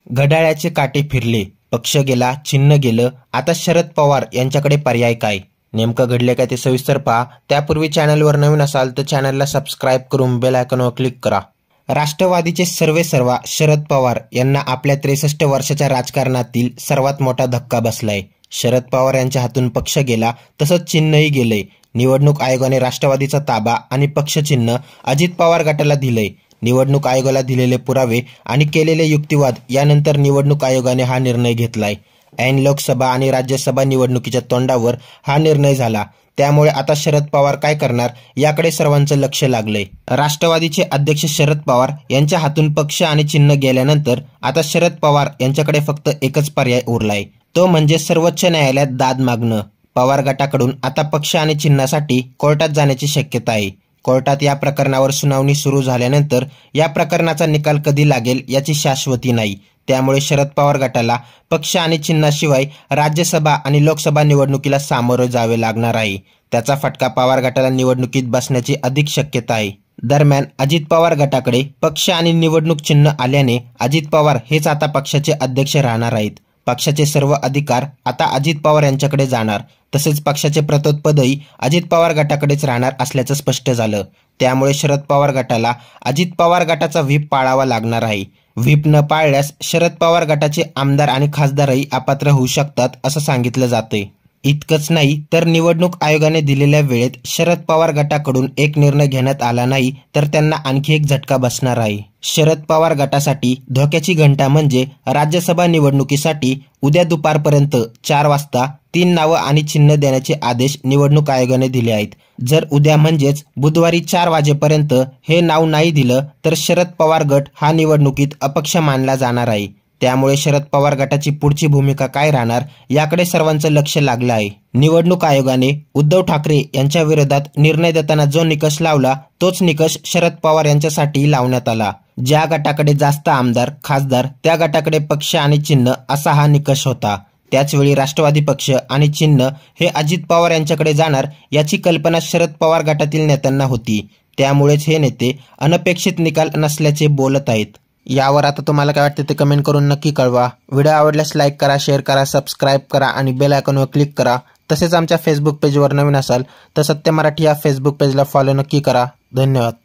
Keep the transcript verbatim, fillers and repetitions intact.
घड्याळाचे काटे फिरले, पक्ष गेला, चिन्ह गेलं. आता शरद पवार यांच्याकडे पर्याय काय? नेमकं घडले काय ते सविस्तर पहा. त्यापूर्वी चॅनलवर नवीन असाल तर चॅनलला सबस्क्राईब करून बेल आयकॉनवर क्लिक करा. राष्ट्रवादीचे सर्वेसर्वा शरद पवार यांना आपल्या त्रेसष्ट वर्षाच्या राजकारणातील सर्वात मोठा धक्का बसलाय. शरद पवार यांच्या हातून पक्ष गेला, तसंच चिन्हही गेलंय. निवडणूक आयोगाने राष्ट्रवादीचा ताबा आणि पक्ष चिन्ह अजित पवार गटाला दिलंय. निवडणूक आयोगाला दिलेले पुरावे आणि केलेले युक्तिवाद यानंतर निवडणूक आयोगाने हा निर्णय घेतलाय. ऐन लोकसभा आणि राज्यसभा निवडणुकीच्या तोंडावर हा निर्णय झाला. त्यामुळे आता शरद पवार काय करणार याकडे सर्वांचं लक्ष लागलंय. राष्ट्रवादीचे अध्यक्ष शरद पवार यांच्या हातून पक्ष आणि चिन्ह गेल्यानंतर आता शरद पवार यांच्याकडे फक्त एकच पर्याय उरलाय, तो म्हणजे सर्वोच्च न्यायालयात दाद मागणं. पवार गटाकडून आता पक्ष आणि चिन्हासाठी कोर्टात जाण्याची शक्यता आहे. कोर्टात या प्रकरणावर सुनावणी सुरू झाल्यानंतर या प्रकरणाचा निकाल कधी लागेल याची शाश्वती नाही. त्यामुळे शरद पवार गटाला पक्ष आणि चिन्हाशिवाय राज्यसभा आणि लोकसभा निवडणुकीला सामोरं जावे लागणार आहे. त्याचा फटका पवार गटाला निवडणुकीत बसण्याची अधिक शक्यता आहे. दरम्यान अजित पवार गटाकडे पक्ष आणि निवडणूक चिन्ह आल्याने अजित पवार हेच आता पक्षाचे अध्यक्ष राहणार आहेत. पक्षाचे सर्व अधिकार आता अजित पवार यांच्याकडे जाणार. तसेच पक्षाचे प्रतोदपदही अजित पवार गटाकडेच राहणार असल्याचं स्पष्ट झालं. त्यामुळे शरद पवार गटाला अजित पवार गटाचा व्हीप पाळावा लागणार आहे. व्हीप न पाळल्यास शरद पवार गटाचे आमदार आणि खासदारही अपात्र होऊ शकतात असं सांगितलं जातंय. इतकंच नाही तर निवडणूक आयोगाने दिलेल्या वेळेत शरद पवार गटाकडून एक निर्णय घेण्यात आला नाही तर त्यांना आणखी एक झटका बसणार आहे. शरद पवार गटासाठी धोक्याची घंटा म्हणजे राज्यसभा निवडणुकीसाठी उद्या दुपारपर्यंत चार वाजता तीन नावं आणि चिन्ह देण्याचे आदेश निवडणूक आयोगाने दिले आहेत. जर उद्या म्हणजेच बुधवारी चार वाजेपर्यंत हे नाव नाही दिलं तर शरद पवार गट हा निवडणुकीत अपक्ष मानला जाणार आहे. त्यामुळे शरद पवार गटाची पुढची भूमिका काय राहणार याकडे सर्वांचं लक्ष लागलं आहे. निवडणूक आयोगाने उद्धव ठाकरे यांच्या विरोधात निर्णय देताना जो निकष लावला तोच निकष शरद पवार यांच्यासाठी लावण्यात आला. ज्या गटाकडे जास्त आमदार खासदार त्या गटाकडे पक्ष आणि चिन्ह असा हा निकष होता. त्याचवेळी राष्ट्रवादी पक्ष आणि चिन्ह हे अजित पवार यांच्याकडे जाणार याची कल्पना शरद पवार गटातील नेत्यांना होती. त्यामुळेच हे नेते अनपेक्षित निकाल नसल्याचे बोलत आहेत. यावर आता तुम्हाला काय वाटते ते कमेंट करून नक्की कळवा. व्हिडिओ आवडल्यास लाईक करा, शेअर करा, सबस्क्राईब करा आणि बेल आयकॉनवर क्लिक करा. तसेच आमच्या फेसबुक पेजवर नवीन असाल तर सत्य मराठी या फेसबुक पेजला फॉलो नक्की करा. धन्यवाद.